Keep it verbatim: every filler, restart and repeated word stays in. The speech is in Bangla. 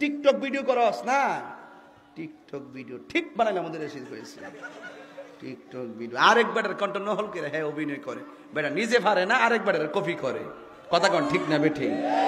টিকটক ভিডিও করস না, টিকটক ভিডিও ঠিক বানাইলে আমাদের এসে করেছে টিকটক ভিডিও। আরেক বেটার কণ্ঠ নহল করে হ্যাঁ অভিনয় করে, বেটা নিজে পারে না, আরেক বেটার কপি করে। কথা কন ঠিক না বেঠিক?